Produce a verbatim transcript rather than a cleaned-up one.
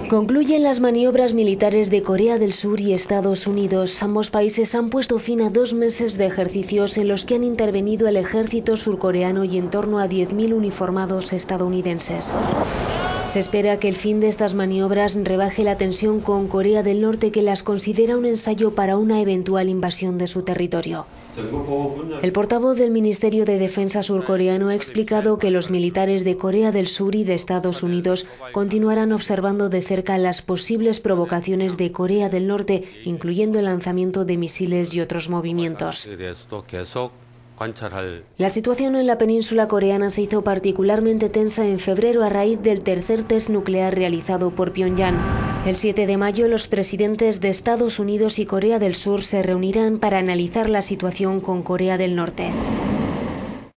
Concluyen las maniobras militares de Corea del Sur y Estados Unidos. Ambos países han puesto fin a dos meses de ejercicios en los que han intervenido el ejército surcoreano y en torno a diez mil uniformados estadounidenses. Se espera que el fin de estas maniobras rebaje la tensión con Corea del Norte, que las considera un ensayo para una eventual invasión de su territorio. El portavoz del Ministerio de Defensa surcoreano ha explicado que los militares de Corea del Sur y de Estados Unidos continuarán observando de cerca las posibles provocaciones de Corea del Norte, incluyendo el lanzamiento de misiles y otros movimientos. La situación en la península coreana se hizo particularmente tensa en febrero a raíz del tercer test nuclear realizado por Pyongyang. El siete de mayo, los presidentes de Estados Unidos y Corea del Sur se reunirán para analizar la situación con Corea del Norte.